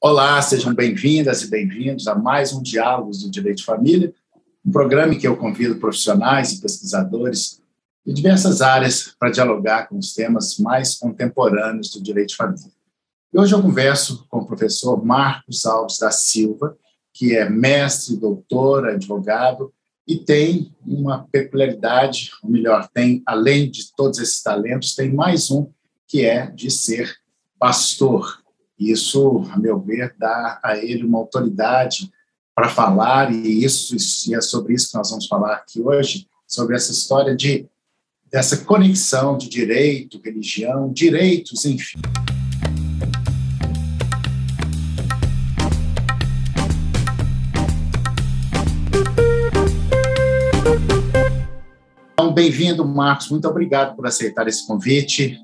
Olá, sejam bem-vindas e bem-vindos a mais um Diálogos do Direito de Família, um programa em que eu convido profissionais e pesquisadores de diversas áreas para dialogar com os temas mais contemporâneos do direito de família. E hoje eu converso com o professor Marcos Alves da Silva, que é mestre, doutor, advogado e tem uma peculiaridade, ou melhor, tem, além de todos esses talentos, tem mais um, que é de ser pastor. Isso, a meu ver, dá a ele uma autoridade para falar, e é sobre isso que nós vamos falar aqui hoje, sobre essa história dessa conexão de direito, religião, direitos, enfim. Então, bem-vindo, Marcos. Muito obrigado por aceitar esse convite.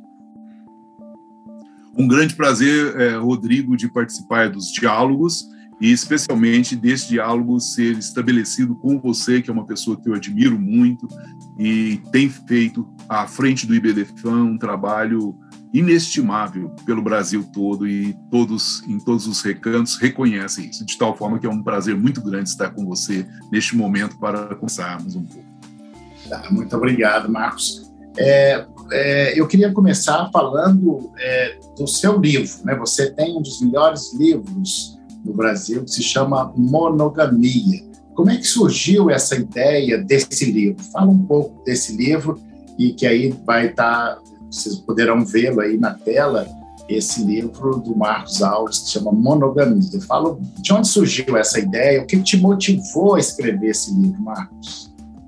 Um grande prazer, Rodrigo, de participar dos diálogos e especialmente desse diálogo ser estabelecido com você, que é uma pessoa que eu admiro muito e tem feito à frente do IBDFAM um trabalho inestimável pelo Brasil todo, e em todos os recantos reconhecem isso, de tal forma que é um prazer muito grande estar com você neste momento para conversarmos um pouco. Muito obrigado, Marcos. Eu queria começar falando do seu livro, né? Você tem um dos melhores livros no Brasil, que se chama Monogamia. Como é que surgiu essa ideia desse livro? Fala um pouco desse livro, e que aí vai estar, vocês poderão vê-lo aí na tela, esse livro do Marcos Alves, que se chama Monogamia. Fala de onde surgiu essa ideia, o que te motivou a escrever esse livro, Marcos?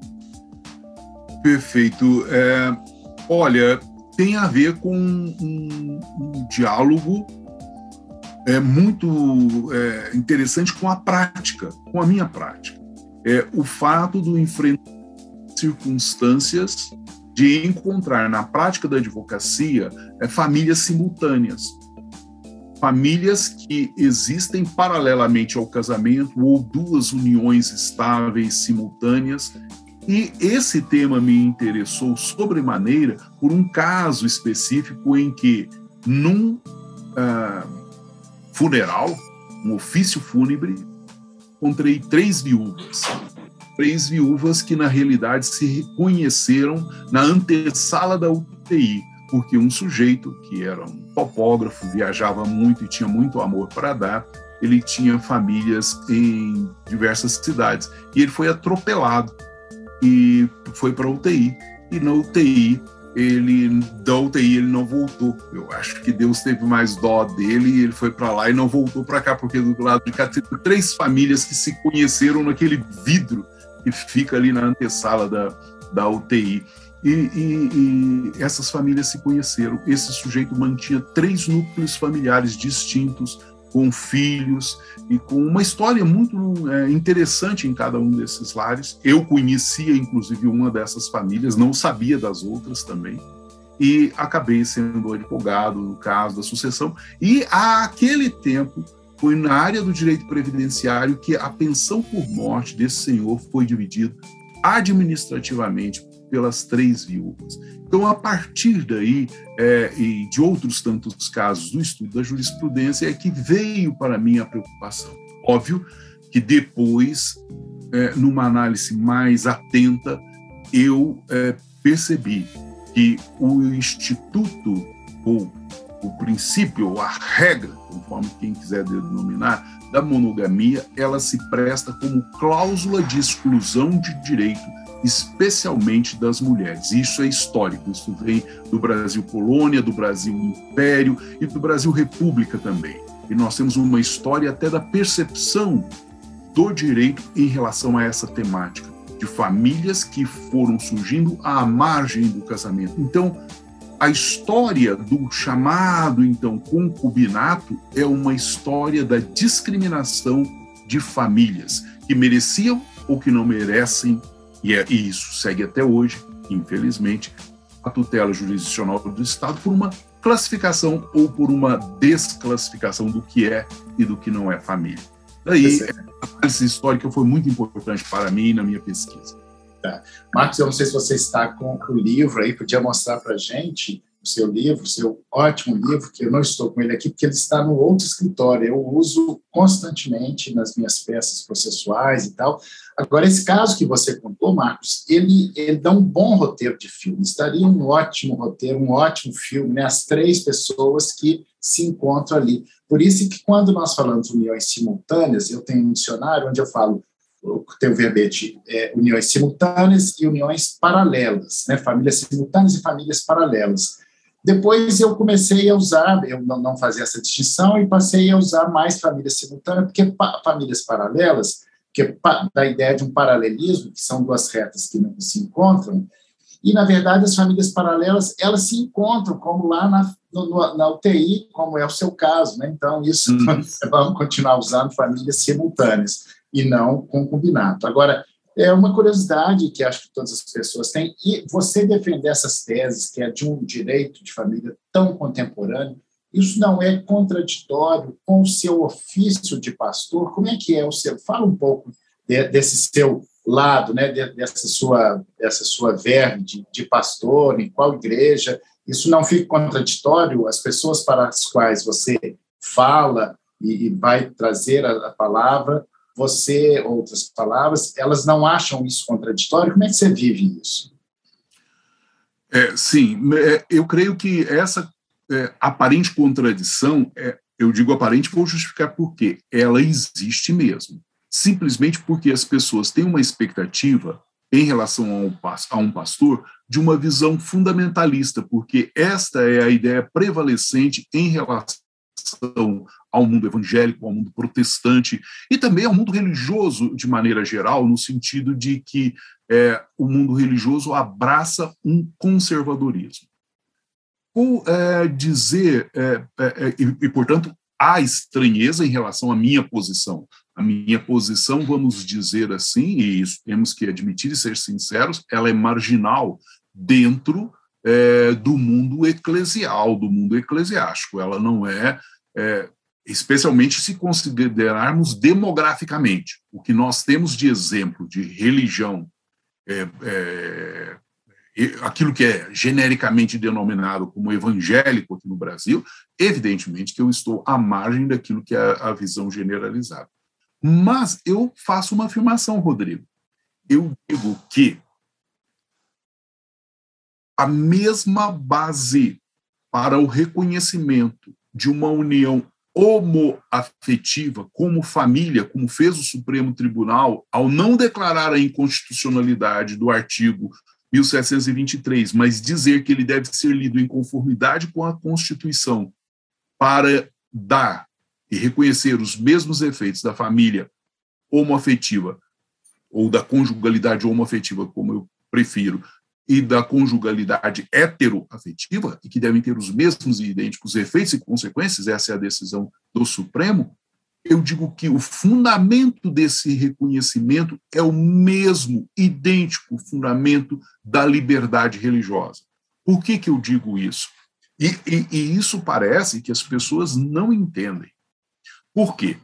Perfeito. Olha, tem a ver com um diálogo muito interessante com a prática, com a minha prática. O fato do enfrentar circunstâncias de encontrar na prática da advocacia famílias simultâneas, famílias que existem paralelamente ao casamento ou duas uniões estáveis simultâneas. E esse tema me interessou sobremaneira por um caso específico em que, num funeral, um ofício fúnebre, encontrei três viúvas que, na realidade, se reconheceram na antessala da UTI, porque um sujeito, que era um topógrafo, viajava muito e tinha muito amor para dar, ele tinha famílias em diversas cidades, e ele foi atropelado e foi para a UTI, e na UTI, ele não voltou. Eu acho que Deus teve mais dó dele, e ele foi para lá e não voltou para cá, porque do lado de cá tem três famílias que se conheceram naquele vidro que fica ali na antessala da UTI. E essas famílias se conheceram. Esse sujeito mantinha 3 núcleos familiares distintos, com filhos e com uma história muito interessante em cada um desses lares. Eu conhecia, inclusive, uma dessas famílias, não sabia das outras também, e acabei sendo advogado no caso da sucessão. E, àquele tempo, foi na área do direito previdenciário que a pensão por morte desse senhor foi dividida administrativamente pelas 3 viúvas. Então, a partir daí, e de outros tantos casos do estudo da jurisprudência, é que veio para mim a preocupação. Óbvio que depois, numa análise mais atenta, eu percebi que o instituto, ou o princípio, ou a regra, conforme quem quiser denominar, da monogamia, ela se presta como cláusula de exclusão de direito, especialmente das mulheres. Isso é histórico, isso vem do Brasil colônia, do Brasil império e do Brasil república também. E nós temos uma história até da percepção do direito em relação a essa temática, de famílias que foram surgindo à margem do casamento. Então, a história do chamado, então, concubinato é uma história da discriminação de famílias que mereciam ou que não merecem. E isso segue até hoje, infelizmente, a tutela jurisdicional do Estado por uma classificação ou por uma desclassificação do que é e do que não é família. Daí, a análise histórica foi muito importante para mim e na minha pesquisa. Tá. Marcos, eu não sei se você está com o livro aí, podia mostrar para a gente. o seu livro, o seu ótimo livro, que eu não estou com ele aqui, porque ele está no outro escritório. Eu uso constantemente nas minhas peças processuais e tal. Agora, esse caso que você contou, Marcos, ele dá um bom roteiro de filme. Estaria um ótimo roteiro, um ótimo filme, né? As três pessoas que se encontram ali. Por isso que, quando nós falamos de uniões simultâneas, eu tenho um dicionário onde eu falo, tem o verbete uniões simultâneas e uniões paralelas, né? Famílias simultâneas e famílias paralelas. Depois eu comecei a usar, eu não fazia essa distinção e passei a usar mais famílias simultâneas, porque famílias paralelas, que da ideia de um paralelismo, que são duas retas que não se encontram, e, na verdade, as famílias paralelas, elas se encontram, como lá na UTI, como é o seu caso, né? Então, isso vamos continuar usando famílias simultâneas e não concubinato. Agora, é uma curiosidade que acho que todas as pessoas têm, e você defender essas teses, que é de um direito de família tão contemporâneo, isso não é contraditório com o seu ofício de pastor? Como é que é o seu? Fala um pouco desse seu lado, né, dessa sua verve de pastor, em qual igreja. Isso não fica contraditório? As pessoas para as quais você fala e vai trazer a palavra, outras palavras, elas não acham isso contraditório? Como é que você vive isso? Sim, eu creio que essa aparente contradição, eu digo aparente, vou justificar por quê. Ela existe mesmo. Simplesmente porque as pessoas têm uma expectativa em relação a um pastor de uma visão fundamentalista, porque esta é a ideia prevalecente em relação ao mundo evangélico, ao mundo protestante e também ao mundo religioso de maneira geral, no sentido de que o mundo religioso abraça um conservadorismo. Portanto, há estranheza em relação à minha posição. A minha posição, vamos dizer assim, e isso temos que admitir e ser sinceros, ela é marginal dentro do mundo eclesial, do mundo eclesiástico. Ela não especialmente se considerarmos demograficamente. O que nós temos de exemplo de religião, aquilo que é genericamente denominado como evangélico aqui no Brasil, evidentemente que eu estou à margem daquilo que é a visão generalizada. Mas eu faço uma afirmação, Rodrigo. Eu digo que a mesma base para o reconhecimento de uma união homoafetiva como família, como fez o Supremo Tribunal, ao não declarar a inconstitucionalidade do artigo 1723, mas dizer que ele deve ser lido em conformidade com a Constituição para dar e reconhecer os mesmos efeitos da família homoafetiva, ou da conjugalidade homoafetiva, como eu prefiro, e da conjugalidade heteroafetiva, e que devem ter os mesmos e idênticos efeitos e consequências, essa é a decisão do Supremo, eu digo que o fundamento desse reconhecimento é o mesmo, idêntico fundamento da liberdade religiosa. Por que eu digo isso? E isso parece que as pessoas não entendem. Por quê?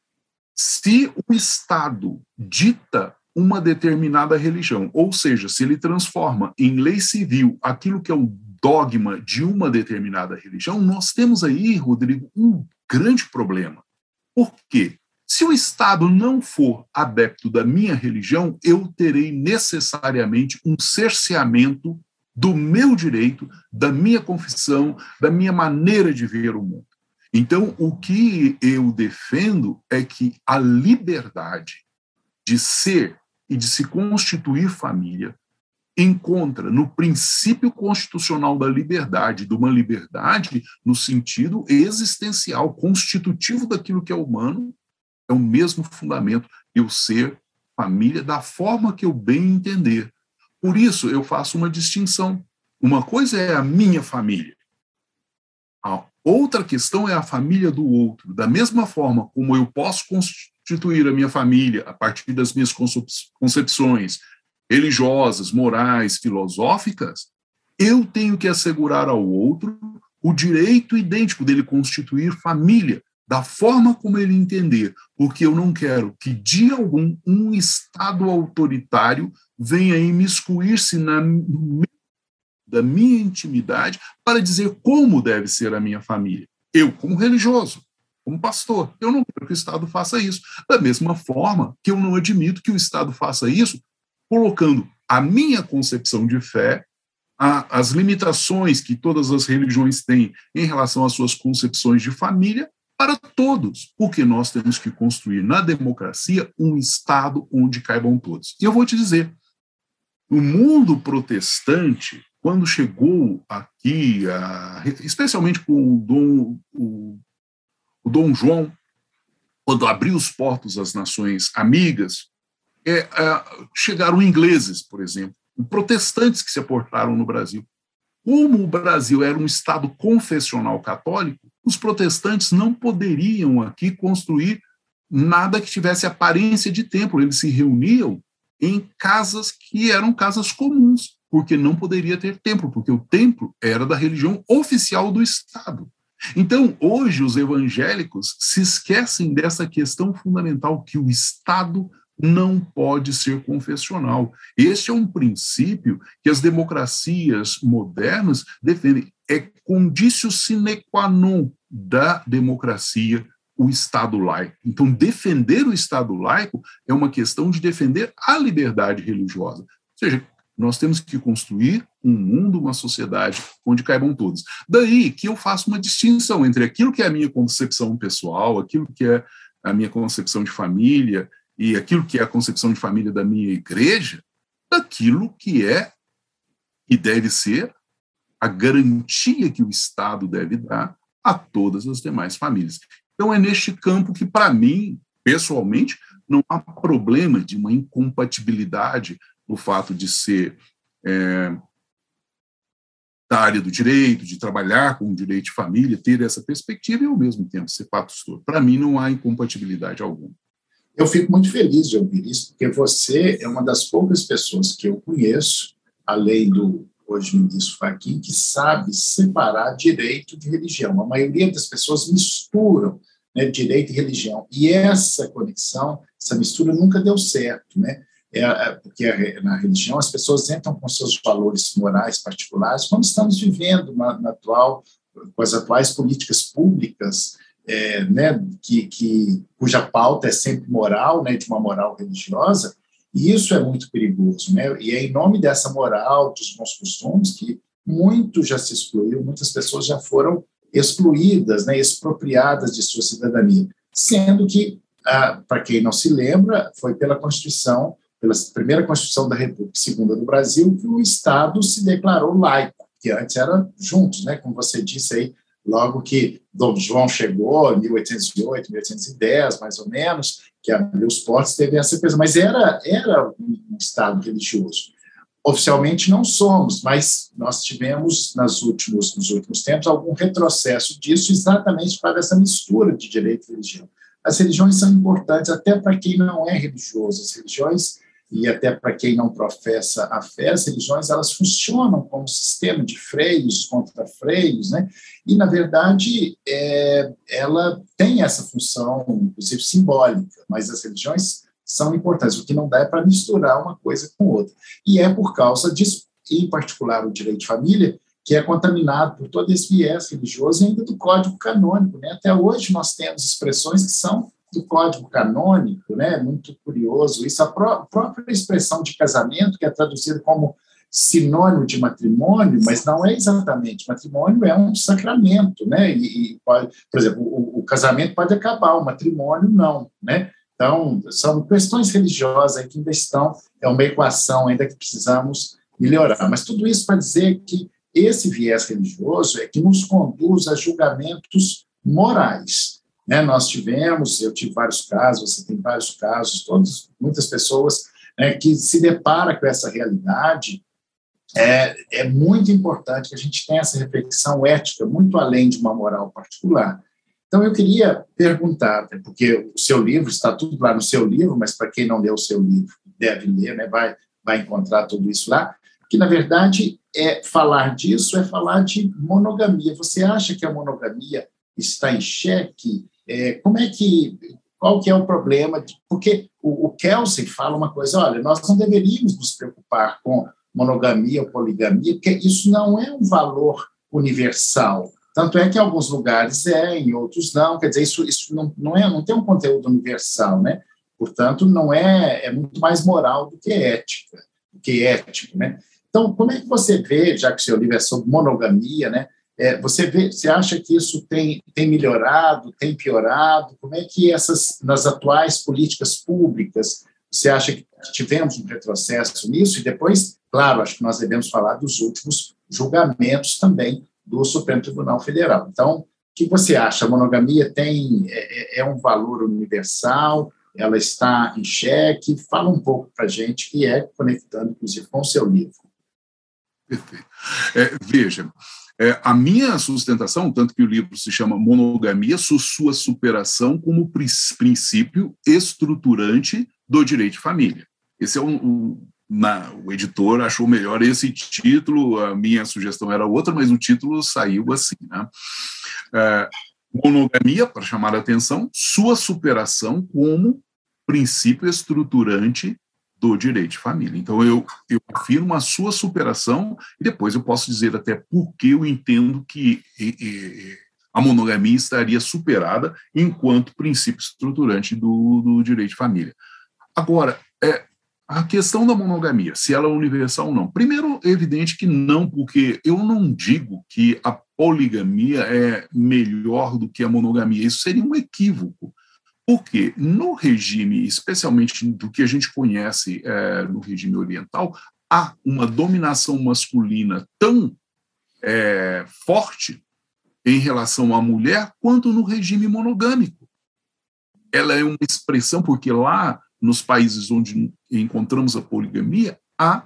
Se o Estado dita uma determinada religião, ou seja, se ele transforma em lei civil aquilo que é o dogma de uma determinada religião, nós temos aí, Rodrigo, um grande problema. Por quê? Se o Estado não for adepto da minha religião, eu terei necessariamente um cerceamento do meu direito, da minha confissão, da minha maneira de ver o mundo. Então, o que eu defendo é que a liberdade de ser e de se constituir família encontra no princípio constitucional da liberdade, de uma liberdade no sentido existencial, constitutivo daquilo que é humano, é o mesmo fundamento, eu ser família da forma que eu bem entender. Por isso, eu faço uma distinção. Uma coisa é a minha família. A outra questão é a família do outro. Da mesma forma como eu posso constituir a minha família a partir das minhas concepções religiosas, morais, filosóficas, eu tenho que assegurar ao outro o direito idêntico dele constituir família, da forma como ele entender, porque eu não quero que, de algum, um Estado autoritário venha imiscuir-se no da minha intimidade para dizer como deve ser a minha família. Eu, como religioso, como pastor, eu não quero que o Estado faça isso. Da mesma forma que eu não admito que o Estado faça isso colocando a minha concepção de fé, as limitações que todas as religiões têm em relação às suas concepções de família, para todos, porque nós temos que construir na democracia um Estado onde caibam todos. E eu vou te dizer, o mundo protestante, quando chegou aqui, especialmente com o Dom João, quando abriu os portos às nações amigas, chegaram ingleses, por exemplo, protestantes que se aportaram no Brasil. Como o Brasil era um Estado confessional católico, os protestantes não poderiam aqui construir nada que tivesse aparência de templo. Eles se reuniam em casas que eram casas comuns, porque não poderia ter templo, porque o templo era da religião oficial do Estado. Então, hoje, os evangélicos se esquecem dessa questão fundamental, que o Estado não pode ser confessional. Este é um princípio que as democracias modernas defendem. É conditio sine qua non da democracia o Estado laico. Então, defender o Estado laico é uma questão de defender a liberdade religiosa. Ou seja, nós temos que construir um mundo, uma sociedade onde caibam todos. Daí que eu faço uma distinção entre aquilo que é a minha concepção pessoal, aquilo que é a minha concepção de família e aquilo que é a concepção de família da minha igreja, daquilo que é e deve ser a garantia que o Estado deve dar a todas as demais famílias. Então, é neste campo que, para mim, pessoalmente, não há problema de uma incompatibilidade no fato de ser da área do direito, de trabalhar com o direito de família, ter essa perspectiva e, ao mesmo tempo, ser pastor. Para mim, não há incompatibilidade alguma. Eu fico muito feliz de ouvir isso, porque você é uma das poucas pessoas que eu conheço, além do hoje ministro Fachin, que sabe separar direito de religião. A maioria das pessoas misturam, né, direito e religião. E essa conexão, essa mistura nunca deu certo, né? Porque na religião as pessoas entram com seus valores morais particulares, como estamos vivendo com as atuais políticas públicas, né, cuja pauta é sempre moral, né, de uma moral religiosa, e isso é muito perigoso, né? E é em nome dessa moral, dos bons costumes, que muito já se excluiu, muitas pessoas já foram excluídas, né, expropriadas de sua cidadania, sendo que, para quem não se lembra, foi pela primeira Constituição da República, segunda do Brasil, que o Estado se declarou laico, que antes era juntos, né, como você disse aí, logo que Dom João chegou, em 1808, 1810, mais ou menos, que abriu os portos, teve essa coisa, mas era um Estado religioso. Oficialmente não somos, mas nós tivemos, nos últimos tempos, algum retrocesso disso, exatamente para essa mistura de direito e religião. As religiões são importantes até para quem não é religioso, as religiões, e até para quem não professa a fé, as religiões elas funcionam como sistema de freios contra freios, né? E, na verdade, ela tem essa função, inclusive, simbólica, mas as religiões são importantes. O que não dá é para misturar uma coisa com outra. E é por causa disso, em particular o direito de família, que é contaminado por todo esse viés religioso e ainda do Código Canônico, né? Até hoje nós temos expressões que são do Código Canônico, né? Muito curioso isso, a própria expressão de casamento, que é traduzida como sinônimo de matrimônio, mas não é exatamente. Matrimônio é um sacramento, né? Por exemplo, o casamento pode acabar, o matrimônio não, né? Então, são questões religiosas aí que ainda estão, é uma equação ainda que precisamos melhorar. Mas tudo isso para dizer que esse viés religioso é que nos conduz a julgamentos morais, né? Eu tive vários casos, você tem vários casos, muitas pessoas, né, que se deparam com essa realidade. É muito importante que a gente tenha essa reflexão ética muito além de uma moral particular. Então, eu queria perguntar, porque o seu livro, está tudo lá no seu livro, mas para quem não leu o seu livro, deve ler, né, vai encontrar tudo isso lá, que, na verdade, falar disso é falar de monogamia. Você acha que a monogamia está em xeque? Qual que é o problema? Porque o Kelsey fala uma coisa, olha, nós não deveríamos nos preocupar com monogamia ou poligamia, porque isso não é um valor universal. Tanto é que em alguns lugares em outros não. Quer dizer, isso não tem um conteúdo universal, né? Portanto, não é muito mais moral do que ética, do que ético, né? Então, como é que você vê, já que o seu livro é sobre monogamia, né? Você acha que isso tem melhorado, tem piorado? Como é que nas atuais políticas públicas, você acha que tivemos um retrocesso nisso? E depois, claro, acho que nós devemos falar dos últimos julgamentos também do Supremo Tribunal Federal. Então, o que você acha? A monogamia é um valor universal? Ela está em xeque? Fala um pouco para a gente, que conectando, inclusive, com o seu livro. Perfeito. Veja, a minha sustentação, tanto que o livro se chama Monogamia, sua superação como princípio estruturante do direito de família. Esse é o editor achou melhor esse título, a minha sugestão era outra, mas o título saiu assim, né? Monogamia, para chamar a atenção, sua superação como princípio estruturante do direito de família. Então, eu afirmo a sua superação e depois eu posso dizer até por que eu entendo que a monogamia estaria superada enquanto princípio estruturante do direito de família. Agora, a questão da monogamia, se ela é universal ou não. Primeiro, é evidente que não, porque eu não digo que a poligamia é melhor do que a monogamia. Isso seria um equívoco. Porque no regime, especialmente do que a gente conhece no regime oriental, há uma dominação masculina tão forte em relação à mulher quanto no regime monogâmico. Ela é uma expressão, porque lá, nos países onde encontramos a poligamia, há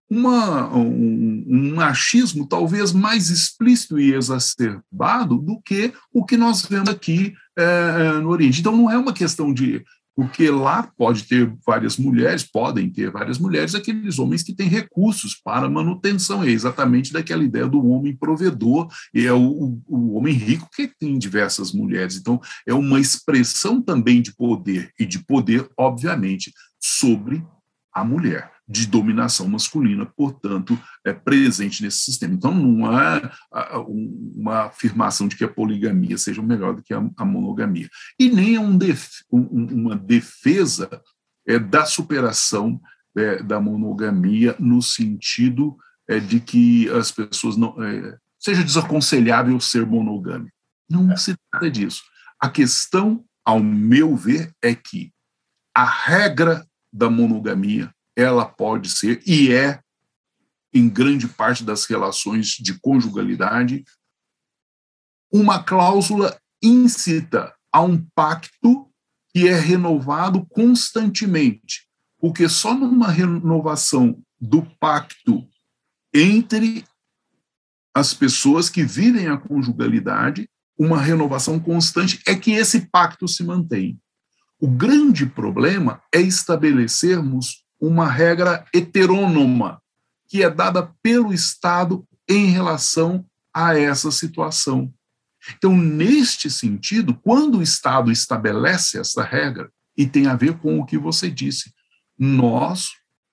um machismo talvez mais explícito e exacerbado do que o que nós vemos aqui no Oriente. Então, não é uma questão de... Porque lá podem ter várias mulheres, aqueles homens que têm recursos para manutenção. É exatamente daquela ideia do homem provedor, e é o homem rico que tem diversas mulheres. Então, é uma expressão também de poder, e de poder, obviamente, sobre a mulher, de dominação masculina, portanto, presente nesse sistema. Então, não há uma afirmação de que a poligamia seja melhor do que a monogamia. E nem é uma defesa da superação da monogamia no sentido de que as pessoas não... seja desaconselhável ser monogâmico. Não se trata disso. A questão, ao meu ver, é que a regra da monogamia, ela pode ser, e em grande parte das relações de conjugalidade, uma cláusula íncita a um pacto que é renovado constantemente, porque só numa renovação do pacto entre as pessoas que vivem a conjugalidade, uma renovação constante, é que esse pacto se mantém. O grande problema é estabelecermos uma regra heterônoma, que é dada pelo Estado em relação a essa situação. Então, neste sentido, quando o Estado estabelece essa regra, e tem a ver com o que você disse, nós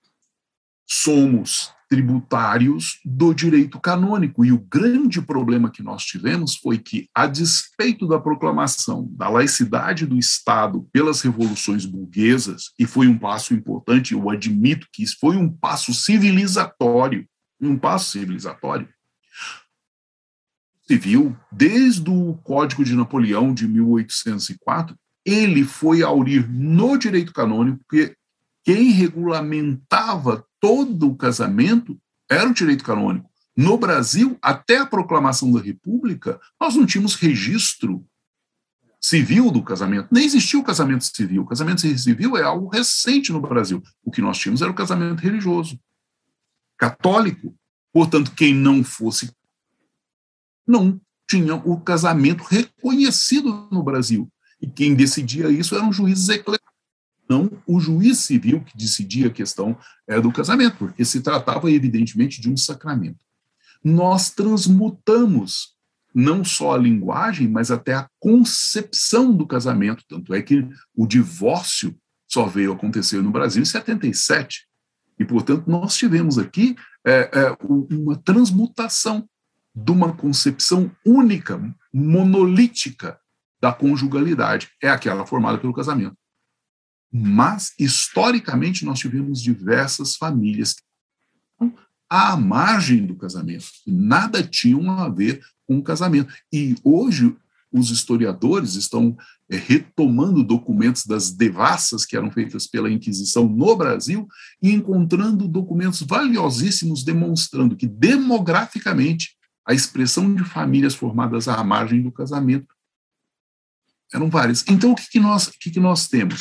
somos tributários do direito canônico, e o grande problema que nós tivemos foi que, a despeito da proclamação da laicidade do Estado pelas revoluções burguesas, e foi um passo importante, eu admito que isso foi um passo civilizatório, civil, desde o Código de Napoleão de 1804, ele foi aurir no direito canônico, porque quem regulamentava todo o casamento era o direito canônico. No Brasil, até a proclamação da República, nós não tínhamos registro civil do casamento. Nem existia o casamento civil. O casamento civil é algo recente no Brasil. O que nós tínhamos era o casamento religioso, católico. Portanto, quem não fosse, não tinha o casamento reconhecido no Brasil. E quem decidia isso eram juízes eclesiásticos, não o juiz civil que decidia a questão do casamento, porque se tratava, evidentemente, de um sacramento. Nós transmutamos não só a linguagem, mas até a concepção do casamento, tanto é que o divórcio só veio acontecer no Brasil em 77. E, portanto, nós tivemos aqui uma transmutação de uma concepção única, monolítica da conjugalidade. É aquela formada pelo casamento. Mas, historicamente, nós tivemos diversas famílias à margem do casamento. Nada tinham a ver com o casamento. E hoje os historiadores estão retomando documentos das devassas que eram feitas pela Inquisição no Brasil e encontrando documentos valiosíssimos demonstrando que, demograficamente, a expressão de famílias formadas à margem do casamento eram várias. Então, o que nós temos?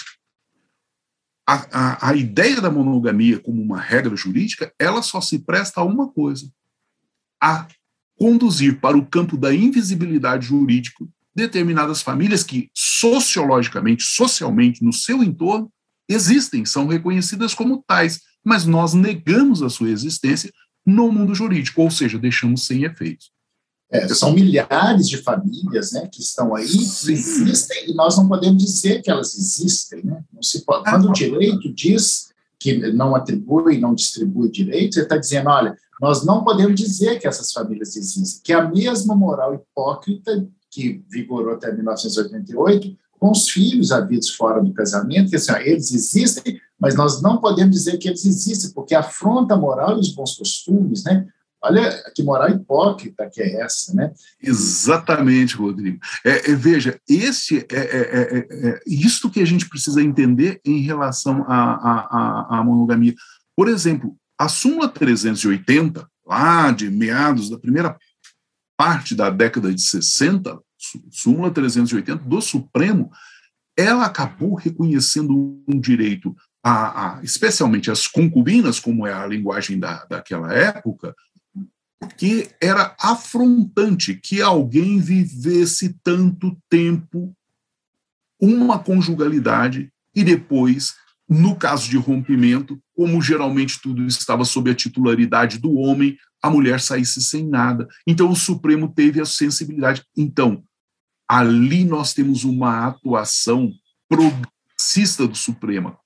A ideia da monogamia como uma regra jurídica, ela só se presta a uma coisa: a conduzir para o campo da invisibilidade jurídica determinadas famílias que, sociologicamente, socialmente, no seu entorno, existem, são reconhecidas como tais, mas nós negamos a sua existência no mundo jurídico, ou seja, deixamos sem efeitos. São milhares de famílias, né, que estão aí, que existem, e nós não podemos dizer que elas existem. Né? Não se pode. Quando o direito diz que não atribui, não distribui direitos, ele está dizendo, olha, nós não podemos dizer que essas famílias existem, que é a mesma moral hipócrita que vigorou até 1988, com os filhos havidos fora do casamento, que assim, eles existem, mas nós não podemos dizer que eles existem, porque afronta a moral e os bons costumes, né? Olha que moral hipócrita que é essa, né? Exatamente, Rodrigo. Veja, isto que a gente precisa entender em relação à monogamia. Por exemplo, a súmula 380, lá de meados da primeira parte da década de 60, súmula 380 do Supremo, ela acabou reconhecendo um direito, especialmente às concubinas, como é a linguagem daquela época, que era afrontante que alguém vivesse tanto tempo uma conjugalidade e depois, no caso de rompimento, como geralmente tudo estava sob a titularidade do homem, a mulher saísse sem nada. Então, o Supremo teve a sensibilidade. Então, ali nós temos uma atuação progressista do Supremo.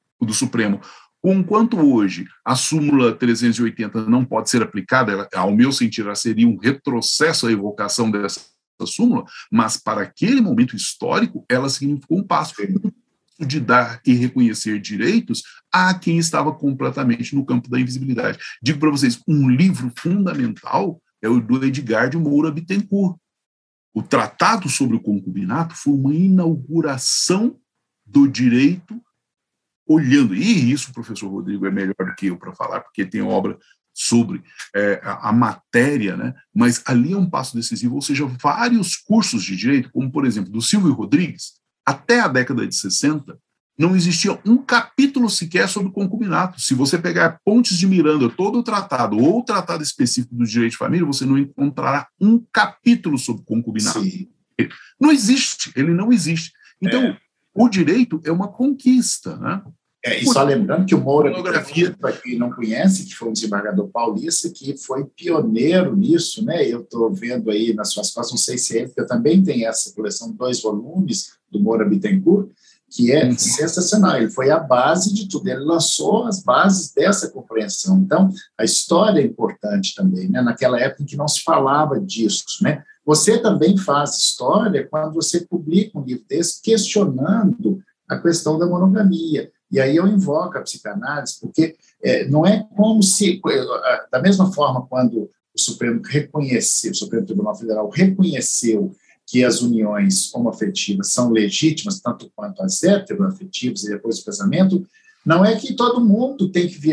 Enquanto hoje a súmula 380 não pode ser aplicada, ela, ao meu sentir, ela seria um retrocesso à evocação dessa súmula, mas para aquele momento histórico, ela significou um passo de dar e reconhecer direitos a quem estava completamente no campo da invisibilidade. Digo para vocês, um livro fundamental é o do Edgar de Moura Bittencourt. O Tratado sobre o Concubinato foi uma inauguração do direito olhando, e isso o professor Rodrigo é melhor do que eu para falar, porque tem obra sobre a matéria, né? Mas ali é um passo decisivo, ou seja, vários cursos de direito, como, por exemplo, do Silvio Rodrigues, até a década de 60, não existia um capítulo sequer sobre concubinato. Se você pegar Pontes de Miranda, todo o tratado, ou o tratado específico do direito de família, você não encontrará um capítulo sobre concubinato. Sim. Não existe, ele não existe. Então, o direito é uma conquista, né? E só lembrando que o Moura, para quem não conhece, que foi um desembargador paulista, que foi pioneiro nisso, né? Eu estou vendo aí nas suas costas, não sei se é, porque eu também tenho essa coleção, 2 volumes do Moura Bittencourt, que é sensacional. Ele foi a base de tudo, ele lançou as bases dessa compreensão. Então, a história é importante também, né? Naquela época em que não se falava disso, né? Você também faz história quando você publica um livro desse questionando a questão da monogamia. E aí eu invoco a psicanálise, porque não é como se, da mesma forma, quando o Supremo Tribunal Federal reconheceu que as uniões homoafetivas são legítimas, tanto quanto as heteroafetivas e depois do casamento, não é que todo mundo tem que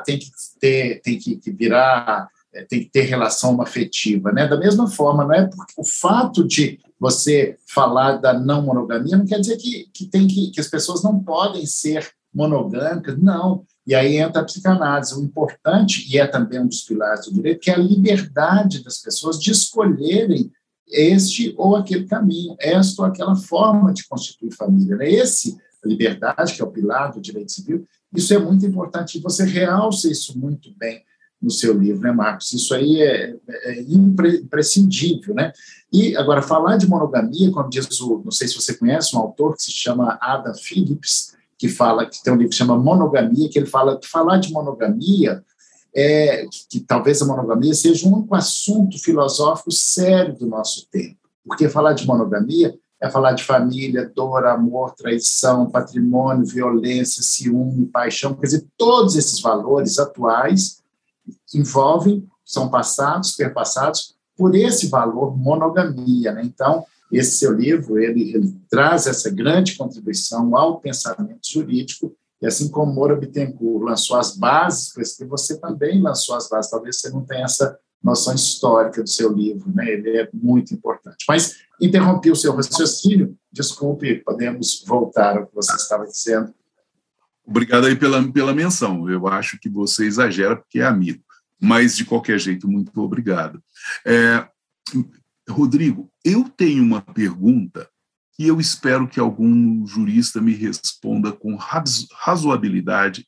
ter relação homoafetiva, né? Da mesma forma, não é porque o fato de você falar da não monogamia não quer dizer que as pessoas não podem ser monogâmicas, não. E aí entra a psicanálise. O importante, e é também um dos pilares do direito, que é a liberdade das pessoas de escolherem este ou aquele caminho, esta ou aquela forma de constituir família. Né? A liberdade, que é o pilar do direito civil, isso é muito importante, e você realça isso muito bem no seu livro, né, Marcos? Isso aí é imprescindível, né? E, agora, falar de monogamia, como diz não sei se você conhece, um autor que se chama Adam Phillips, que tem um livro que chama Monogamia, que ele fala que falar de monogamia que talvez a monogamia seja um único assunto filosófico sério do nosso tempo, porque falar de monogamia é falar de família, dor, amor, traição, patrimônio, violência, ciúme, paixão, quer dizer, todos esses valores atuais são passados, perpassados por esse valor monogamia, né? Então, esse seu livro, ele traz essa grande contribuição ao pensamento jurídico, e assim como Moura Bittencourt lançou as bases para esse livro, você também lançou as bases, talvez você não tenha essa noção histórica do seu livro, né? Ele é muito importante. Mas interrompi o seu raciocínio, desculpe, podemos voltar ao que você estava dizendo. Obrigado aí pela menção, eu acho que você exagera porque é amigo, mas de qualquer jeito, muito obrigado. Rodrigo, eu tenho uma pergunta que eu espero que algum jurista me responda com razoabilidade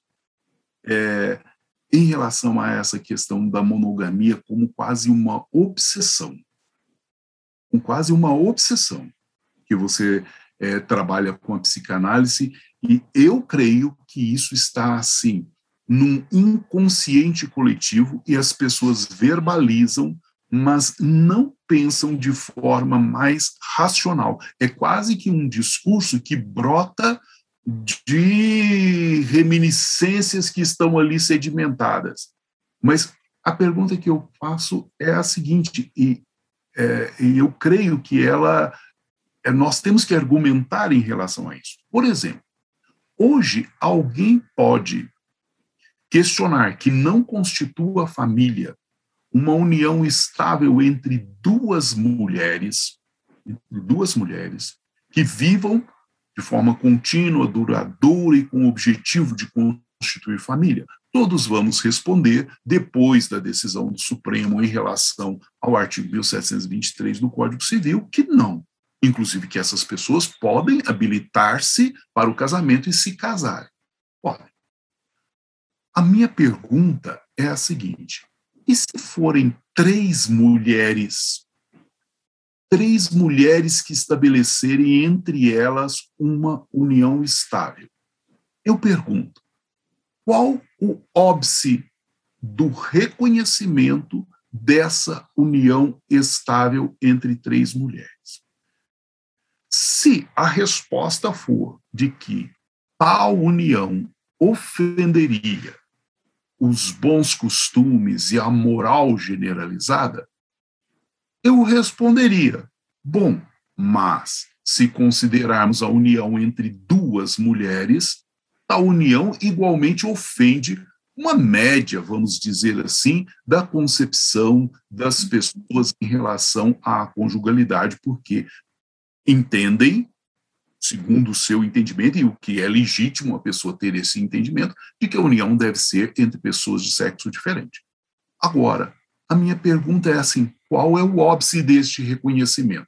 em relação a essa questão da monogamia como quase uma obsessão. Quase uma obsessão, que você trabalha com a psicanálise, e eu creio que isso está, assim, num inconsciente coletivo, e as pessoas verbalizam, mas não pensam de forma mais racional. É quase que um discurso que brota de reminiscências que estão ali sedimentadas. Mas a pergunta que eu faço é a seguinte, e eu creio que nós temos que argumentar em relação a isso. Por exemplo, hoje alguém pode questionar que não constitua a família uma união estável entre duas mulheres que vivam de forma contínua, duradoura e com o objetivo de constituir família. Todos vamos responder, depois da decisão do Supremo em relação ao artigo 1723 do Código Civil, que não. Inclusive que essas pessoas podem habilitar-se para o casamento e se casarem. Podem. A minha pergunta é a seguinte: e se forem três mulheres que estabelecerem entre elas uma união estável? Eu pergunto, qual o óbice do reconhecimento dessa união estável entre três mulheres? Se a resposta for de que tal união ofenderia os bons costumes e a moral generalizada, eu responderia, bom, mas se considerarmos a união entre duas mulheres, a união igualmente ofende uma média, vamos dizer assim, da concepção das pessoas em relação à conjugalidade, porque entendem, segundo o seu entendimento, e o que é legítimo a pessoa ter esse entendimento, de que a união deve ser entre pessoas de sexo diferente. Agora, a minha pergunta é assim, qual é o óbice deste reconhecimento?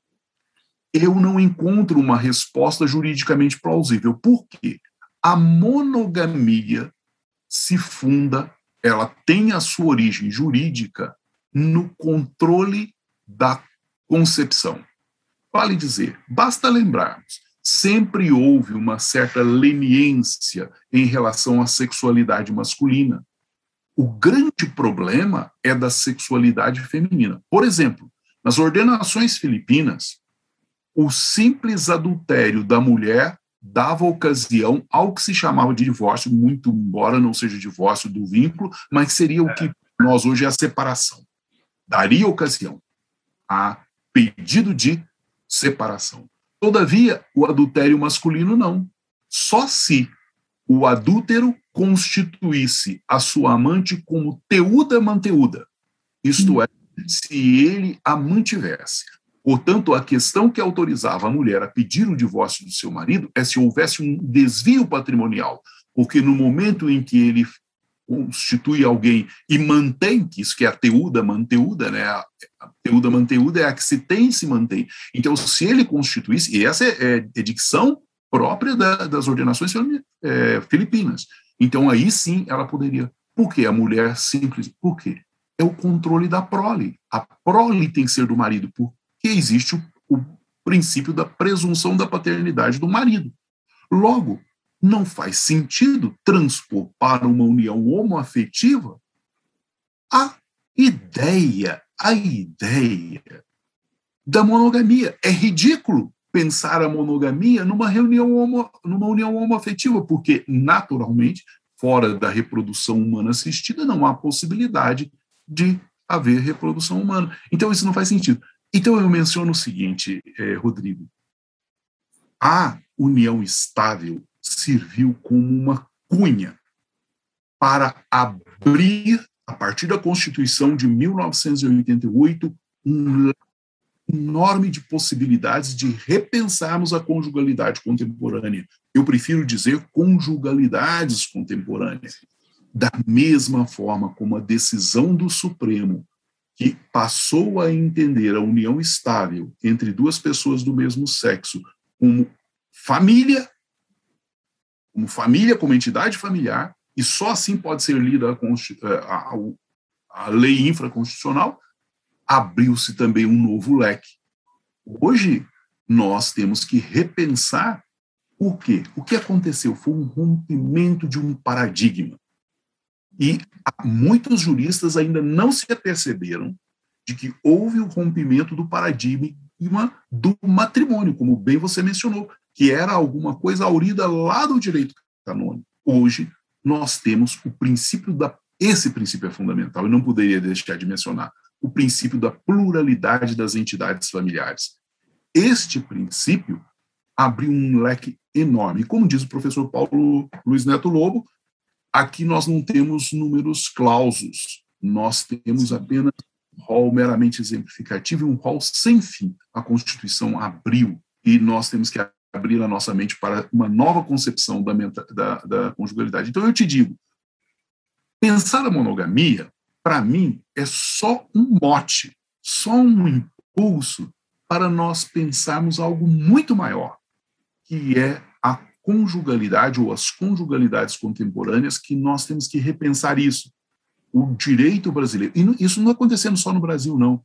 Eu não encontro uma resposta juridicamente plausível. Por quê? A monogamia se funda, ela tem a sua origem jurídica no controle da concepção. Vale dizer, basta lembrarmos, sempre houve uma certa leniência em relação à sexualidade masculina. O grande problema é da sexualidade feminina. Por exemplo, nas ordenações filipinas, o simples adultério da mulher dava ocasião ao que se chamava de divórcio, muito embora não seja divórcio do vínculo, mas seria o que nós hoje é a separação. Daria ocasião a pedido de separação. Todavia, o adultério masculino não. Só se o adúltero constituísse a sua amante como teuda manteuda, isto é, se ele a mantivesse. Portanto, a questão que autorizava a mulher a pedir o divórcio do seu marido é se houvesse um desvio patrimonial, porque no momento em que ele constitui alguém e mantém, que isso que é a teuda manteuda, né? A teuda manteuda é a que se tem e se mantém. Então, se ele constituísse, e essa é dicção própria das ordenações filipinas, então aí sim ela poderia. Por quê? A mulher simples. Por quê? É o controle da prole. A prole tem que ser do marido, porque existe o princípio da presunção da paternidade do marido. Logo, não faz sentido transpor para uma união homoafetiva a ideia da monogamia. É ridículo pensar a monogamia numa união homoafetiva, porque, naturalmente, fora da reprodução humana assistida, não há possibilidade de haver reprodução humana. Então, isso não faz sentido. Então, eu menciono o seguinte, Rodrigo. A união estável serviu como uma cunha para abrir, a partir da Constituição de 1988, um enorme de possibilidades de repensarmos a conjugalidade contemporânea. Eu prefiro dizer conjugalidades contemporâneas. Da mesma forma como a decisão do Supremo, que passou a entender a união estável entre duas pessoas do mesmo sexo como família, como entidade familiar, e só assim pode ser lida a lei infraconstitucional, abriu-se também um novo leque. Hoje, nós temos que repensar o quê? O que aconteceu foi um rompimento de um paradigma. E muitos juristas ainda não se aperceberam de que houve o rompimento do paradigma do matrimônio, como bem você mencionou, que era alguma coisa aurida lá do direito canônico. Hoje, nós temos o princípio esse princípio é fundamental, e não poderia deixar de mencionar, o princípio da pluralidade das entidades familiares. Este princípio abriu um leque enorme. Como diz o professor Paulo Luiz Neto Lobo, aqui nós não temos números clausos, nós temos apenas um rol meramente exemplificativo e um rol sem fim. A Constituição abriu, e nós temos que abrir a nossa mente para uma nova concepção da conjugalidade. Então, eu te digo, pensar a monogamia, para mim, é só um mote, só um impulso para nós pensarmos algo muito maior, que é a conjugalidade ou as conjugalidades contemporâneas, que nós temos que repensar isso. O direito brasileiro, e isso não acontecendo só no Brasil, não.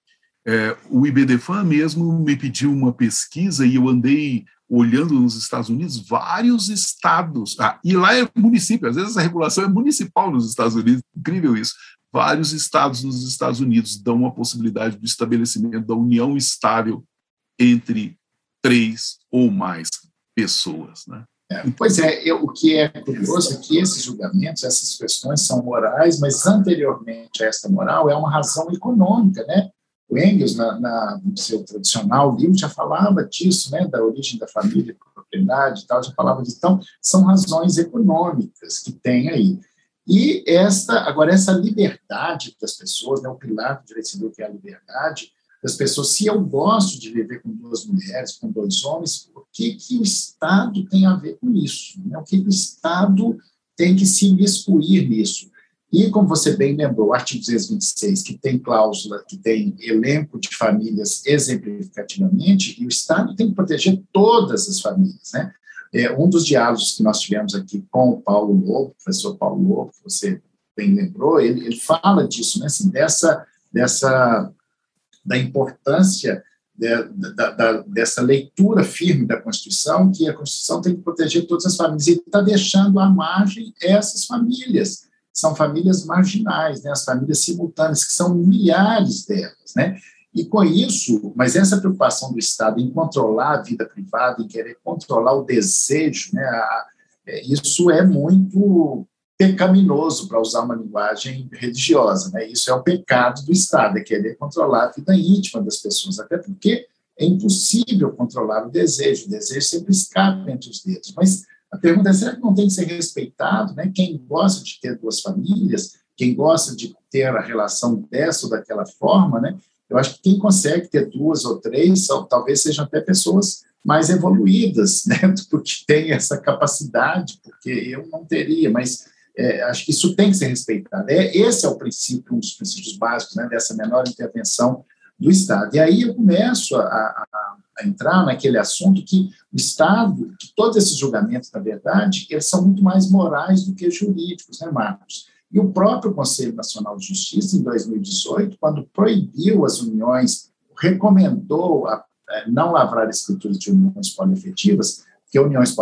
O IBDFAN mesmo me pediu uma pesquisa e eu andei olhando nos Estados Unidos vários estados, e lá é município, às vezes a regulação é municipal nos Estados Unidos, incrível isso. Vários estados nos Estados Unidos dão a possibilidade do estabelecimento da união estável entre 3 ou mais pessoas, né? Pois é, o que é curioso é que esses julgamentos, essas questões são morais, mas anteriormente a esta moral é uma razão econômica, né? O Engels, no seu tradicional livro, já falava disso, né? Da origem da família, propriedade e tal, já falava disso. Então, são razões econômicas que tem aí. E agora, essa liberdade das pessoas, né? O pilar do direito civil, que é a liberdade das pessoas. Se eu gosto de viver com 2 mulheres, com 2 homens, o que o Estado tem a ver com isso? Né? O que o Estado tem que se miscuir nisso? E, como você bem lembrou, o artigo 226, que tem cláusula, que tem elenco de famílias exemplificativamente, e o Estado tem que proteger todas as famílias, né? Um dos diálogos que nós tivemos aqui com o Paulo Lobo, o professor Paulo Lobo, que você bem lembrou, ele fala disso, né? Assim, da importância dessa leitura firme da Constituição, que a Constituição tem que proteger todas as famílias, e está deixando à margem essas famílias. São famílias marginais, né? As famílias simultâneas, que são milhares delas, né? E com isso, mas essa preocupação do Estado em controlar a vida privada, em querer controlar o desejo, né? Isso é muito pecaminoso, para usar uma linguagem religiosa, né? Isso é o pecado do Estado, é querer controlar a vida íntima das pessoas, até porque é impossível controlar o desejo sempre escapa entre os dedos. Mas a pergunta é, será que não tem que ser respeitado, né? Quem gosta de ter 2 famílias, quem gosta de ter a relação dessa ou daquela forma, né? Eu acho que quem consegue ter 2 ou 3, talvez sejam até pessoas mais evoluídas, né? Porque tem essa capacidade, porque eu não teria, mas acho que isso tem que ser respeitado. Esse é o princípio, um dos princípios básicos, né, dessa menor intervenção do Estado. E aí eu começo a entrar naquele assunto que o Estado, que todos esses julgamentos, na verdade, eles são muito mais morais do que jurídicos, né, Marcos? E o próprio Conselho Nacional de Justiça, em 2018, quando proibiu as uniões, recomendou não lavrar escrituras de uniões poliafetivas, Porque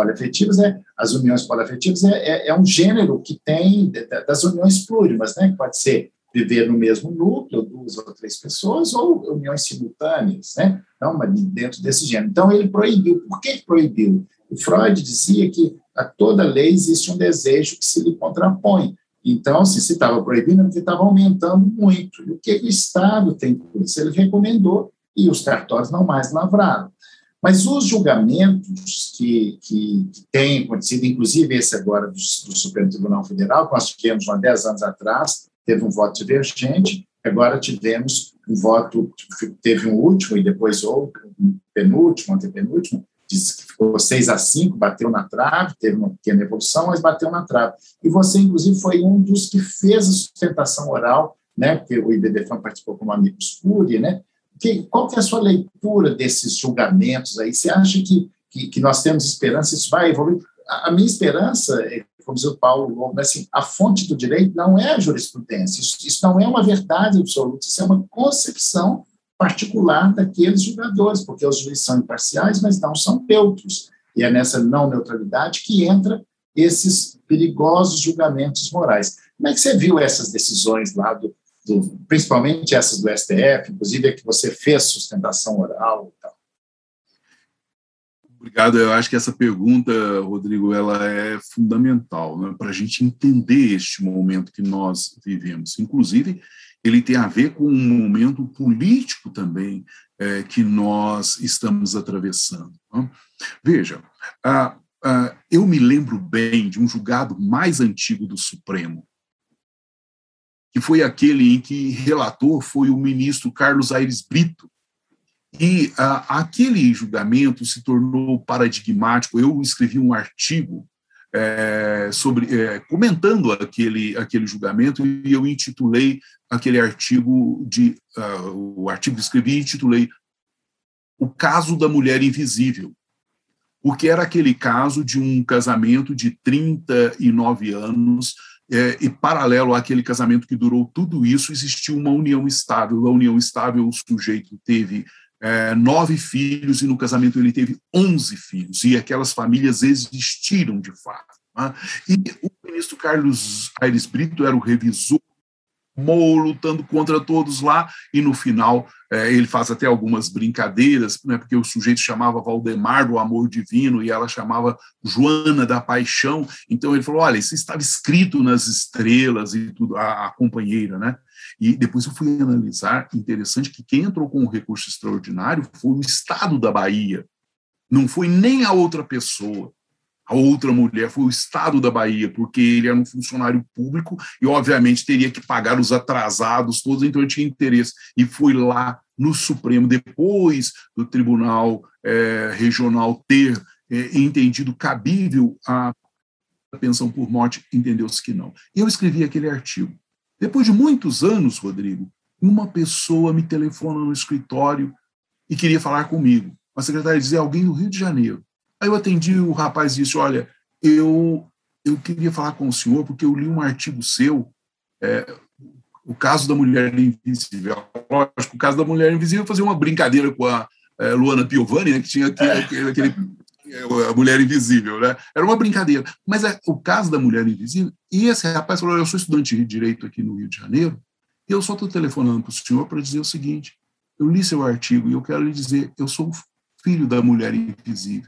as uniões poliafetivas é um gênero que tem das uniões plurimas, né? Que pode ser viver no mesmo núcleo, 2 ou 3 pessoas, ou uniões simultâneas, né? Então, dentro desse gênero. Então, ele proibiu. Por que proibiu? O Freud dizia que a toda lei existe um desejo que se lhe contrapõe. Então, se estava proibindo, é porque estava aumentando muito. E o que o Estado tem por isso? Ele recomendou e os cartórios não mais lavraram. Mas os julgamentos que têm acontecido, inclusive esse agora do Supremo Tribunal Federal, que nós tivemos há 10 anos atrás, teve um voto divergente, agora tivemos um voto, teve um último e depois outro, um penúltimo, antepenúltimo, disse que ficou 6-5, bateu na trave, teve uma pequena evolução, mas bateu na trave. E você, inclusive, foi um dos que fez a sustentação oral, né, porque o IBDFAM participou como amigos curiae, né? Qual que é a sua leitura desses julgamentos aí? Você acha que nós temos esperança, isso vai evoluir? A minha esperança, como diz o Paulo, assim, a fonte do direito não é a jurisprudência, isso não é uma verdade absoluta, isso é uma concepção particular daqueles julgadores, porque os juízes são imparciais, mas não são neutros. E é nessa não neutralidade que entra esses perigosos julgamentos morais. Como é que você viu essas decisões lá, principalmente essas do STF, inclusive a que você fez sustentação oral e tal? Obrigado. Eu acho que essa pergunta, Rodrigo, ela é fundamental, né, para a gente entender este momento que nós vivemos. Inclusive, ele tem a ver com um momento político também que nós estamos atravessando. Né? Veja, eu me lembro bem de um julgado mais antigo do Supremo, que foi aquele em que relator foi o ministro Carlos Aires Brito. E aquele julgamento se tornou paradigmático. Eu escrevi um artigo comentando aquele julgamento, e eu intitulei aquele artigo o artigo que escrevi, intitulei O Caso da Mulher Invisível, porque era aquele caso de um casamento de 39 anos, e paralelo àquele casamento que durou tudo isso, existiu uma união estável. Na união estável, o sujeito teve 9 filhos, e no casamento ele teve 11 filhos, e aquelas famílias existiram de fato. Né? E o ministro Carlos Aires Brito era o revisor, lutando contra todos lá, e no final ele faz até algumas brincadeiras, né, porque o sujeito chamava Valdemar do Amor Divino e ela chamava Joana da Paixão. Então ele falou, olha, isso estava escrito nas estrelas e tudo, a companheira, né? E depois eu fui analisar, interessante que quem entrou com o recurso extraordinário foi o Estado da Bahia, não foi nem a outra pessoa. A outra mulher foi o Estado da Bahia, porque ele era um funcionário público e, obviamente, teria que pagar os atrasados todos, então ele tinha interesse. E foi lá no Supremo, depois do Tribunal Regional ter entendido cabível a pensão por morte, entendeu-se que não. Eu escrevi aquele artigo. Depois de muitos anos, Rodrigo, uma pessoa me telefona no escritório e queria falar comigo. A secretária dizia, alguém do Rio de Janeiro. Aí eu atendi, o rapaz disse, olha, eu queria falar com o senhor porque eu li um artigo seu, o caso da mulher invisível. Lógico, o caso da mulher invisível, eu fazia uma brincadeira com a Luana Piovani, né, que tinha aquele a mulher invisível, né? Era uma brincadeira. Mas o caso da mulher invisível, e esse rapaz falou, eu sou estudante de Direito aqui no Rio de Janeiro, e eu só estou telefonando para o senhor para dizer o seguinte, eu li seu artigo e eu quero lhe dizer, eu sou filho da mulher invisível.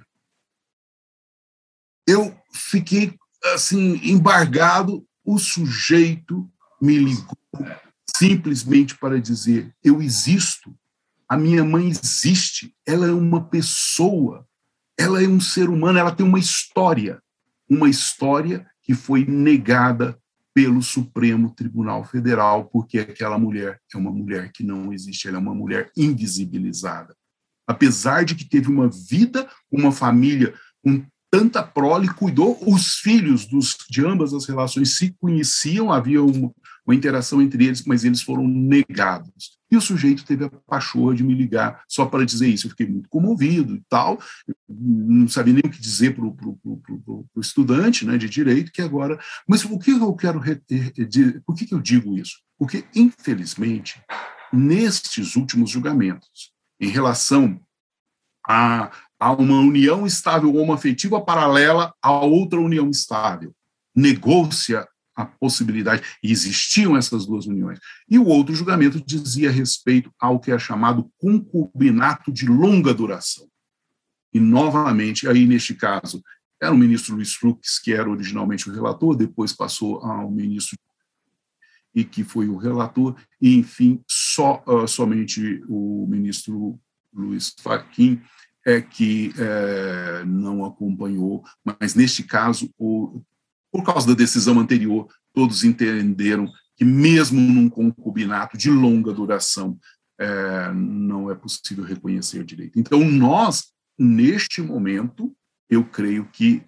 Eu fiquei, assim, embargado, o sujeito me ligou simplesmente para dizer, eu existo, a minha mãe existe, ela é uma pessoa, ela é um ser humano, ela tem uma história que foi negada pelo Supremo Tribunal Federal, porque aquela mulher é uma mulher que não existe, ela é uma mulher invisibilizada. Apesar de que teve uma vida, uma família com tanta prole, cuidou, os filhos de ambas as relações se conheciam, havia uma interação entre eles, mas eles foram negados. E o sujeito teve a pachorra de me ligar só para dizer isso. Eu fiquei muito comovido e tal, não sabia nem o que dizer para o estudante, né, de direito, que agora... Mas o que eu quero... Por que eu digo isso? Porque, infelizmente, nestes últimos julgamentos, em relação Há uma união estável homoafetiva paralela a outra união estável. Negou-se a possibilidade, e existiam essas duas uniões. E o outro julgamento dizia respeito ao que é chamado concubinato de longa duração. E, novamente, aí neste caso, era o ministro Luiz Fux, que era originalmente o relator, depois passou ao ministro e que foi o relator, e, enfim, somente o ministro Luiz Fachin que não acompanhou, mas, neste caso, por causa da decisão anterior, todos entenderam que, mesmo num concubinato de longa duração, não é possível reconhecer direito. Então, nós, neste momento, eu creio que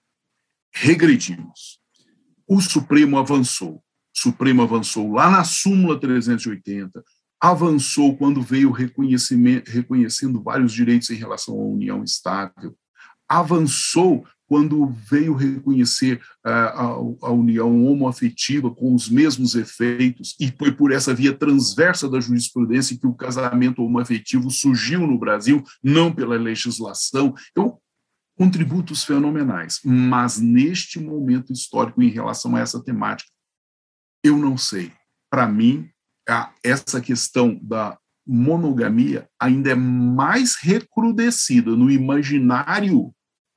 regredimos. O Supremo avançou. O Supremo avançou lá na súmula 380, avançou quando veio reconhecendo vários direitos em relação à união estável, avançou quando veio reconhecer a união homoafetiva com os mesmos efeitos, e foi por essa via transversa da jurisprudência que o casamento homoafetivo surgiu no Brasil, não pela legislação. Então, contributos fenomenais, mas neste momento histórico em relação a essa temática, eu não sei. Para mim, essa questão da monogamia ainda é mais recrudescida no imaginário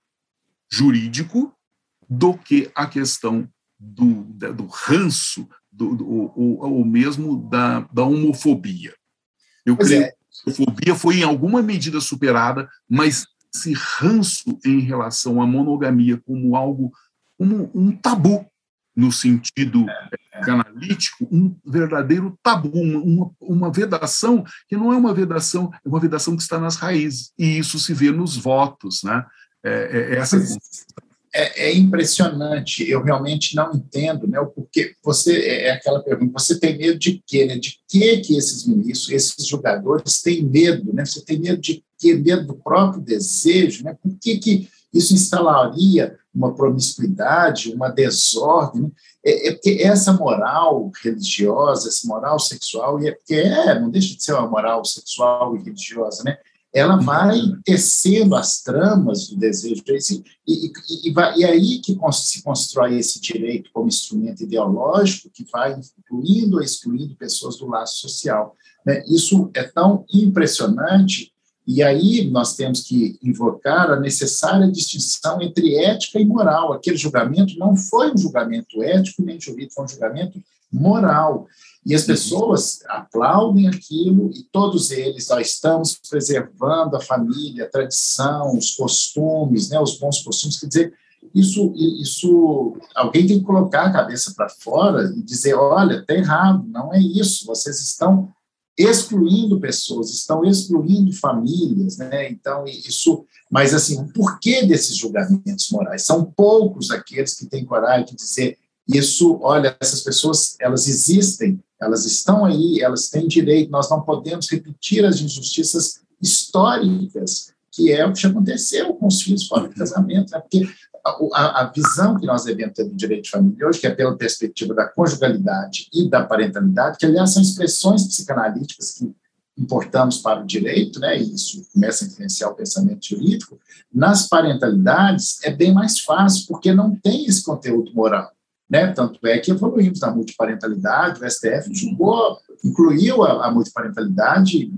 jurídico do que a questão do ranço, ou mesmo da homofobia. Eu creio que a homofobia foi em alguma medida superada, mas esse ranço em relação à monogamia como algo, como um tabu, no sentido analítico, um verdadeiro tabu, uma vedação que não é uma vedação, é uma vedação que está nas raízes, e isso se vê nos votos, né? É impressionante, eu realmente não entendo, né, porque aquela pergunta, você tem medo de quê, né? De que esses ministros, esses julgadores têm medo, né? Você tem medo de quê? Medo do próprio desejo, né? Por que isso instalaria uma promiscuidade, uma desordem, né? Porque essa moral religiosa, essa moral sexual, não deixa de ser uma moral sexual e religiosa, né? Ela vai tecendo as tramas do desejo, e aí que se constrói esse direito como instrumento ideológico que vai incluindo ou excluindo pessoas do laço social, né? Isso é tão impressionante, e aí nós temos que invocar a necessária distinção entre ética e moral. Aquele julgamento não foi um julgamento ético nem jurídico, foi um julgamento moral. E as pessoas aplaudem aquilo, e todos eles, nós estamos preservando a família, a tradição, os costumes, né, os bons costumes. Quer dizer, isso alguém tem que colocar a cabeça para fora e dizer, olha, está errado, não é isso, vocês estão excluindo pessoas, estão excluindo famílias, né? Então, mas assim, o porquê desses julgamentos morais? São poucos aqueles que têm coragem de dizer isso, olha, essas pessoas, elas existem, elas estão aí, elas têm direito, nós não podemos repetir as injustiças históricas, que é o que aconteceu com os filhos fora do casamento, né? Porque a visão que nós devemos ter do direito de família hoje, que é pela perspectiva da conjugalidade e da parentalidade, que, aliás, são expressões psicanalíticas que importamos para o direito, né, e isso começa a influenciar o pensamento jurídico, nas parentalidades é bem mais fácil, porque não tem esse conteúdo moral, né? Tanto é que evoluímos na multiparentalidade, o STF incluiu a multiparentalidade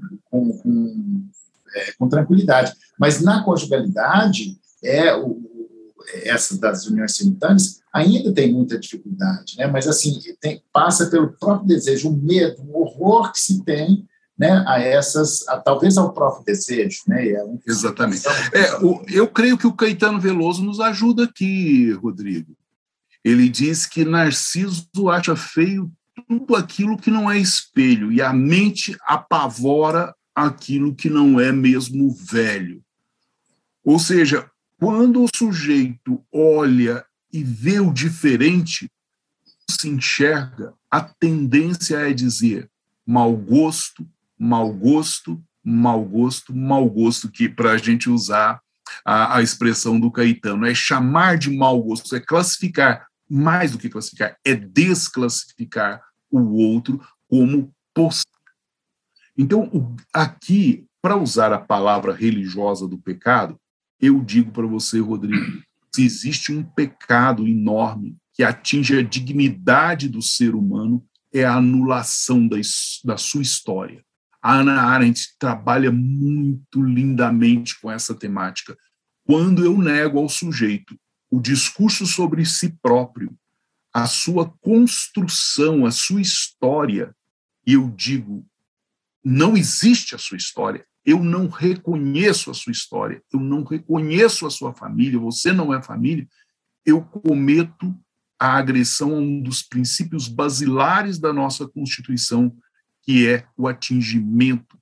com tranquilidade, mas na conjugalidade, essa das uniões simultâneas, ainda tem muita dificuldade, né? Mas assim, passa pelo próprio desejo, o medo, o horror que se tem, né, talvez ao próprio desejo, né? Exatamente. Eu creio que o Caetano Veloso nos ajuda aqui, Rodrigo. Ele diz que Narciso acha feio tudo aquilo que não é espelho, e a mente apavora aquilo que não é mesmo velho. Ou seja, quando o sujeito olha e vê o diferente, se enxerga, a tendência é dizer mau gosto, mau gosto, mau gosto, mau gosto, que para a gente usar a expressão do Caetano, é chamar de mau gosto, é classificar, mais do que classificar, é desclassificar o outro como possível. Então, aqui, para usar a palavra religiosa do pecado, Eu digo para você, Rodrigo, se existe um pecado enorme que atinge a dignidade do ser humano, é a anulação da sua história. A Hannah Arendt trabalha muito lindamente com essa temática. Quando eu nego ao sujeito o discurso sobre si próprio, a sua construção, a sua história, e eu digo, não existe a sua história, eu não reconheço a sua história, eu não reconheço a sua família, você não é família, eu cometo a agressão a um dos princípios basilares da nossa Constituição, que é o atingimento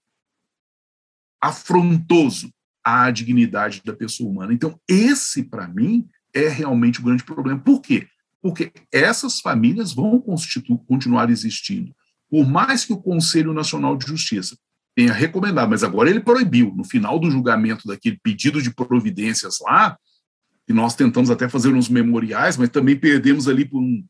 afrontoso à dignidade da pessoa humana. Então, esse, para mim, é realmente o grande problema. Por quê? Porque essas famílias vão continuar existindo. Por mais que o Conselho Nacional de Justiça tenha recomendado, mas agora ele proibiu, no final do julgamento daquele pedido de providências lá, e nós tentamos até fazer uns memoriais, mas também perdemos ali por um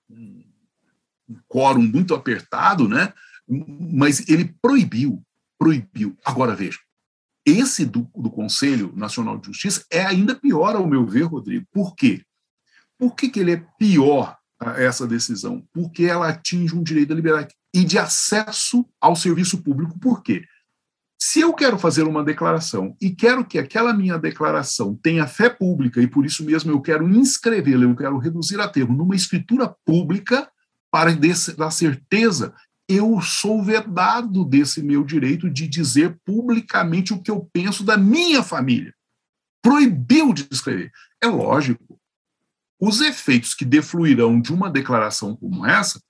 quórum muito apertado, né? Mas ele proibiu. Agora, veja, esse do Conselho Nacional de Justiça é ainda pior, ao meu ver, Rodrigo. Por quê? Por que ele é pior, essa decisão? Porque ela atinge um direito da liberdade e de acesso ao serviço público. Por quê? Se eu quero fazer uma declaração e quero que aquela minha declaração tenha fé pública e por isso mesmo eu quero inscrevê-la, eu quero reduzir a termo numa escritura pública para dar certeza, eu sou vedado desse meu direito de dizer publicamente o que eu penso da minha família. Proibiu de escrever. É lógico. Os efeitos que defluirão de uma declaração como essa,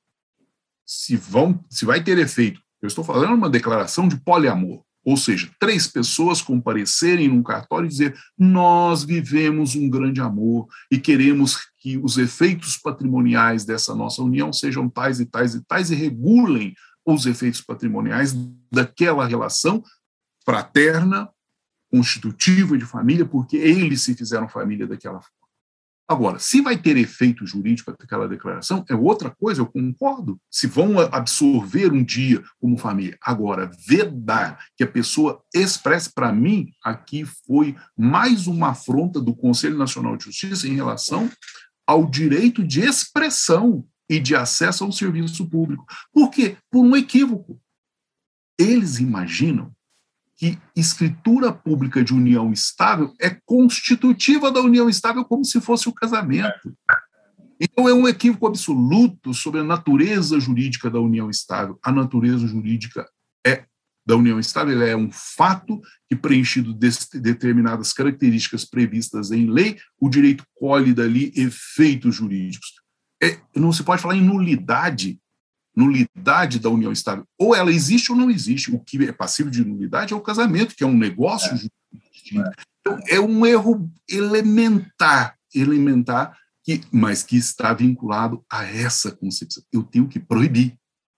se vai ter efeito, eu estou falando de uma declaração de poliamor, ou seja, 3 pessoas comparecerem num cartório e dizer nós vivemos um grande amor e queremos que os efeitos patrimoniais dessa nossa união sejam tais e tais e tais e regulem os efeitos patrimoniais daquela relação fraterna, constitutiva de família, porque eles se fizeram família daquela forma. Agora, se vai ter efeito jurídico aquela declaração, é outra coisa, eu concordo. Se vão absorver um dia como família. Agora, vedar que a pessoa expresse, para mim, aqui foi mais uma afronta do Conselho Nacional de Justiça em relação ao direito de expressão e de acesso ao serviço público. Por quê? Por um equívoco. Eles imaginam que escritura pública de união estável é constitutiva da união estável como se fosse o casamento. Então é um equívoco absoluto sobre a natureza jurídica da união estável. A natureza jurídica da união estável é um fato que, preenchido determinadas características previstas em lei, o direito colhe dali efeitos jurídicos. Não se pode falar em nulidade da união estável. Ou ela existe ou não existe. O que é passível de nulidade é o casamento, que é um negócio jurídico. Então, é um erro elementar, mas que está vinculado a essa concepção. Eu tenho que proibir.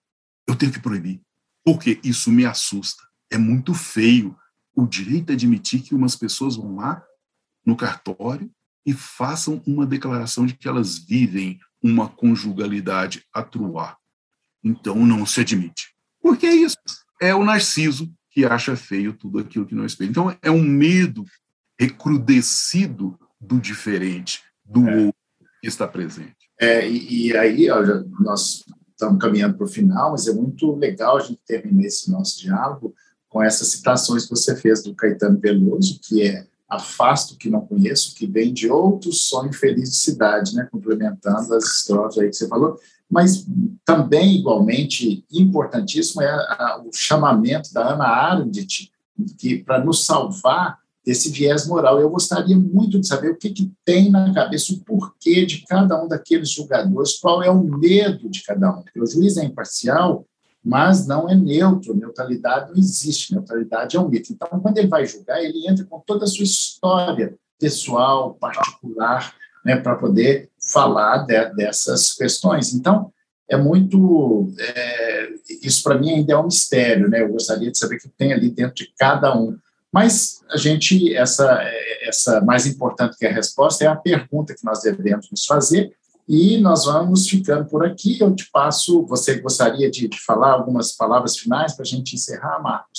Porque isso me assusta. É muito feio o direito de admitir que umas pessoas vão lá no cartório e façam uma declaração de que elas vivem uma conjugalidade a truar. Então, não se admite. Porque é isso. É o narciso que acha feio tudo aquilo que não respeita. Então, é um medo recrudescido do diferente, do outro que está presente. E aí, nós estamos caminhando para o final, mas é muito legal a gente terminar esse nosso diálogo com essas citações que você fez do Caetano Veloso, que é Afasto que não conheço, que vem de outro sonho feliz de cidade, né? Complementando as estrofes aí que você falou. Mas também, igualmente, importantíssimo é o chamamento da Hannah Arendt para nos salvar desse viés moral. Eu gostaria muito de saber o que tem na cabeça, o porquê de cada um daqueles julgadores, qual é o medo de cada um. Porque o juiz é imparcial, mas não é neutro, neutralidade não existe, neutralidade é um mito. Então, quando ele vai julgar, ele entra com toda a sua história pessoal, particular, né, para poder falar dessas questões. Então, é muito... isso, para mim, ainda é um mistério, né? Eu gostaria de saber o que tem ali dentro de cada um. Mas a gente, essa mais importante que a resposta é a pergunta que nós devemos nos fazer, e nós vamos ficando por aqui. Eu te passo... Você gostaria de falar algumas palavras finais para a gente encerrar, Marcos?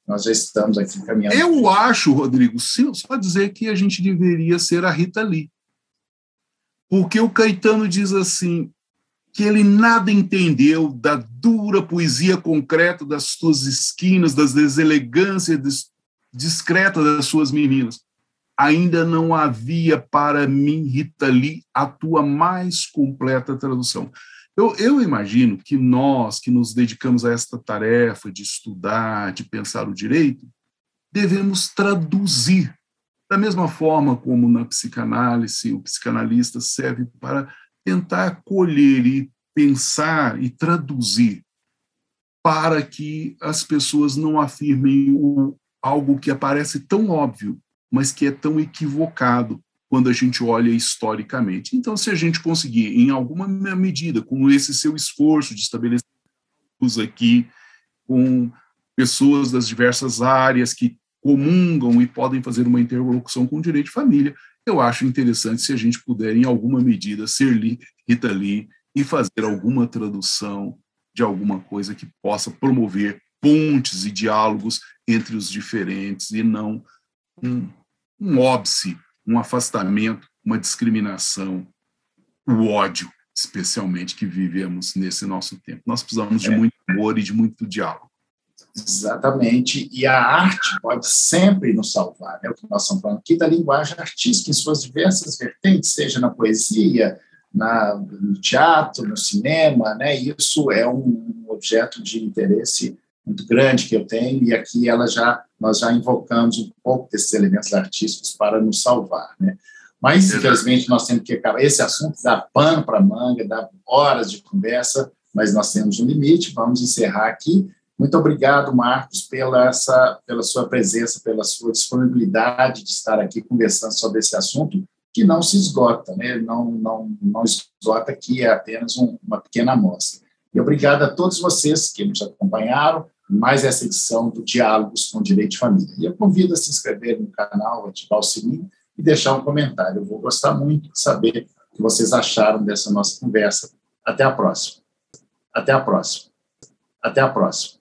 nós já estamos aqui caminhando. Eu acho, Rodrigo, só dizer que a gente deveria ser a Rita Lee. Porque o Caetano diz assim, que ele nada entendeu da dura poesia concreta das suas esquinas, das deselegâncias discretas das suas meninas. Ainda não havia para mim, Rita Lee, a tua mais completa tradução. Eu imagino que nós, que nos dedicamos a esta tarefa de estudar, de pensar o direito, devemos traduzir. Da mesma forma como na psicanálise, o psicanalista serve para tentar acolher e pensar e traduzir para que as pessoas não afirmem algo que aparece tão óbvio, mas que é tão equivocado quando a gente olha historicamente. Então, se a gente conseguir, em alguma medida, com esse seu esforço de estabelecer aqui com pessoas das diversas áreas que comungam e podem fazer uma interlocução com o direito de família, eu acho interessante se a gente puder, em alguma medida, ser Rita Lee e fazer alguma tradução de alguma coisa que possa promover pontes e diálogos entre os diferentes e não um óbice, um afastamento, uma discriminação, o ódio, especialmente, que vivemos nesse nosso tempo. Nós precisamos de muito amor e de muito diálogo. Exatamente, e a arte pode sempre nos salvar, é o que nós estamos falando aqui da linguagem artística em suas diversas vertentes, seja na poesia, no teatro, no cinema, né? Isso é um objeto de interesse muito grande que eu tenho, e aqui nós já invocamos um pouco desses elementos artísticos para nos salvar, né? Mas, infelizmente, nós temos que acabar. Esse assunto dá pano para manga, dá horas de conversa, mas nós temos um limite, vamos encerrar aqui. Muito obrigado, Marcos, pela sua presença, pela sua disponibilidade de estar aqui conversando sobre esse assunto, que não se esgota, né? Não esgota, aqui é apenas uma pequena amostra. E obrigado a todos vocês que nos acompanharam em mais essa edição do Diálogos com Direito de Família. E eu convido a se inscrever no canal, ativar o sininho e deixar um comentário. Eu vou gostar muito de saber o que vocês acharam dessa nossa conversa. Até a próxima. Até a próxima. Até a próxima.